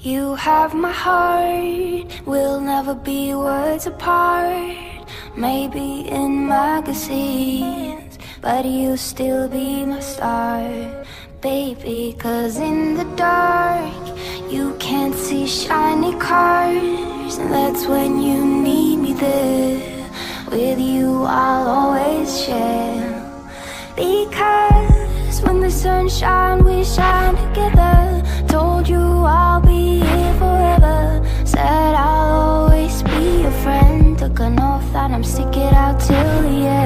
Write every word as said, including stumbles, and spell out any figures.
You have my heart, we'll never be words apart. Maybe in magazines, but you'll still be my star, baby. Cause in the dark, you can't see shiny cars, and that's when you need me there. With you I'll always share. Because when the sun shines, we shine together. Told you I'll be here forever. Said I'll always be your friend. Took an oath that I'm stick it out till the end.